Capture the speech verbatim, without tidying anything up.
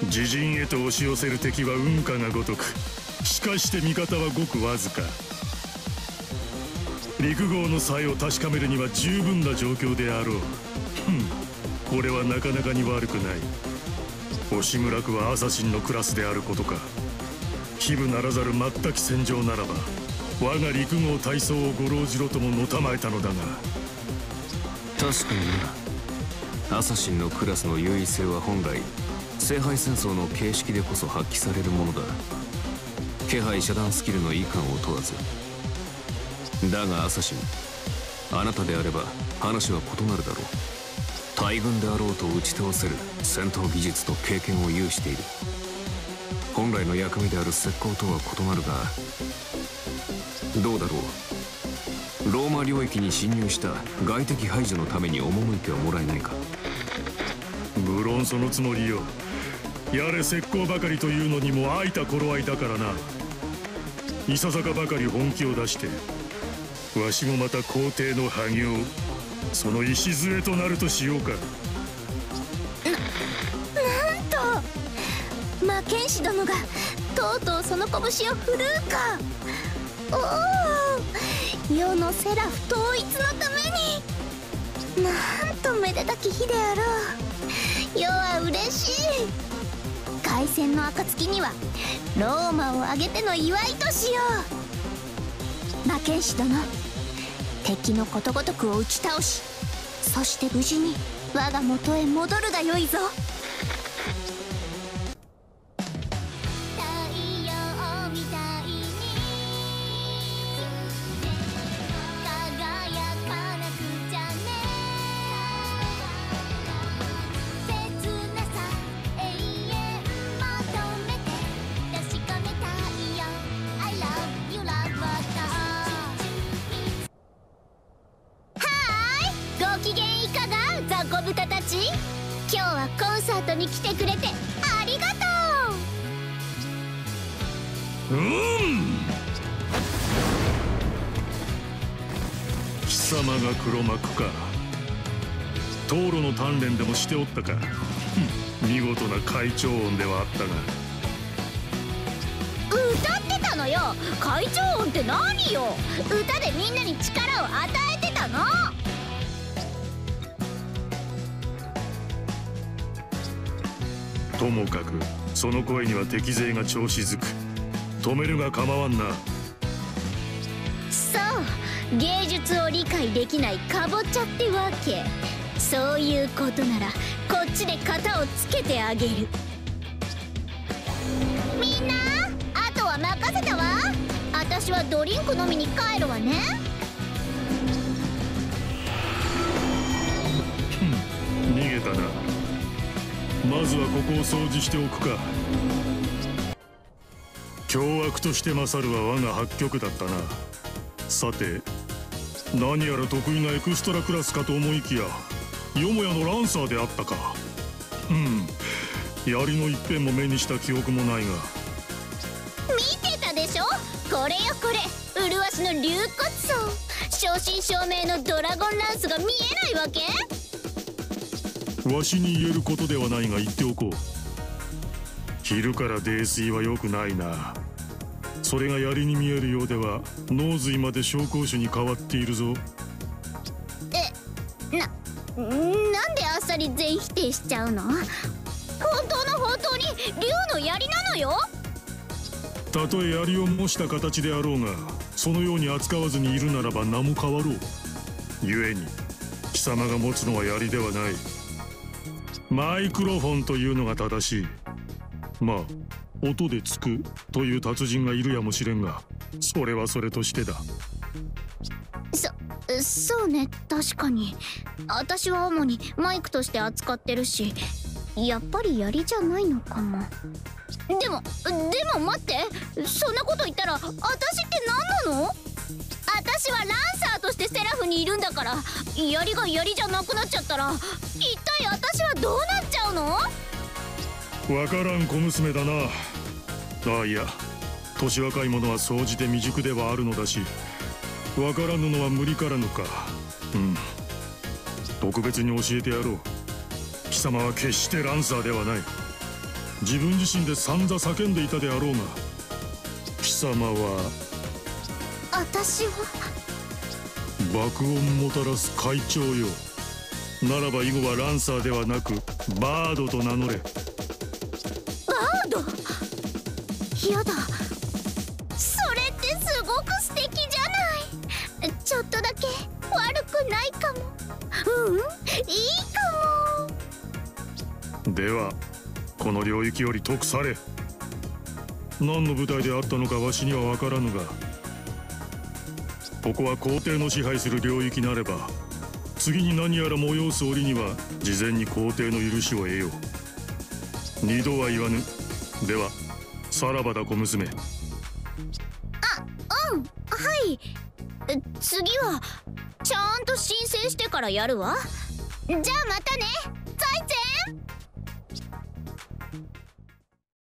自陣へと押し寄せる敵は雲霞がごとく、しかして味方はごくわずか。陸号の才を確かめるには十分な状況であろう。ふん、これはなかなかに悪くない。押村区はアサシンのクラスであることか。非武ならざる全く戦場ならば、我が陸号大曹をご老じろとものたまえたのだが。 確かにな。アサシンのクラスの優位性は本来聖杯戦争の形式でこそ発揮されるものだ。気配遮断スキルの遺憾を問わず。だがアサシン、あなたであれば話は異なるだろう。大軍であろうと打ち倒せる戦闘技術と経験を有している。本来の役目である石膏とは異なるが、どうだろう。ローマ領域に侵入した外敵排除のために赴いてはもらえないか。 無論そのつもりよ。やれ石膏ばかりというのにも空いた頃合いだからな。いささかばかり本気を出して、わしもまた皇帝の破業、その礎となるとしようか。 な、なんと魔剣士殿がとうとうその拳を振るうか。おお、世のセラフ統一のために、なんとめでたき日であろう。世は嬉しい。凱旋の暁にはローマを挙げての祝いとしよう。魔剣士殿、敵のことごとくを打ち倒し、そして無事に我が元へ戻るがよいぞ。今日はコンサートに来てくれてありがとう。 うん、貴様が黒幕か。討論の鍛錬でもしておったか。見事な会長音ではあったが。歌ってたのよ。会長音って何よ。歌でみんなに力を与えてたの。 ともかくその声には敵勢が調子づく。止めるが構わんな。 そう、芸術を理解できないかぼちゃってわけ。そういうことならこっちで型をつけてあげる。みんな、あとは任せたわ。私はドリンク飲みに帰るわね。 逃げたな。まずはここを掃除しておくか。凶悪として勝るは我が八極だったな。さて、何やら得意なエクストラクラスかと思いきや、よもやのランサーであったか。うん、槍の一辺も目にした記憶もないが。 見てたでしょ。これよこれ、麗しの龍骨層。正真正銘のドラゴンランスが見えないわけ。 わしに言えることではないが言っておこう。昼から泥酔は良くないな。それが槍に見えるようでは脳髄まで紹興酒に変わっているぞ。 え、な、なんであっさり全否定しちゃうの。本当の本当に竜の槍なのよ。 たとえ槍を模した形であろうが、そのように扱わずにいるならば名も変わろう。故に貴様が持つのは槍ではない。マイクロフォンというのが正しい。まあ音でつくという達人がいるやもしれんが、それはそれとしてだ。 そ、そうね、確かに。私は主にマイクとして扱ってるし、やっぱり槍じゃないのかも。でも、でも待って、そんなこと言ったら私って何なの？私はランサーとしてセラフにいるんだから、槍が槍じゃなくなっちゃったら一体私はどうなっちゃうの？ わからん小娘だな。ああ、いや、年若い者は総じて未熟ではあるのだし、わからぬのは無理からぬか。うん、特別に教えてやろう。貴様は決してランサーではない。 自分自身で散々叫んでいたであろうが、貴様は私は爆音もたらす会長よ。ならば以後はランサーではなくバードと名乗れ。 バード？やだ、それってすごく素敵じゃない。ちょっとだけ悪くないかも。うん、いいかも。 ではこの領域より解くされ。何の部隊であったのかわしには分からぬが、ここは皇帝の支配する領域なれば、次に何やら催す折には事前に皇帝の許しを得よう。二度は言わぬ。ではさらばだ小娘。 あ、うん、はい。次はちゃんと申請してからやるわ。じゃあまたね、財前。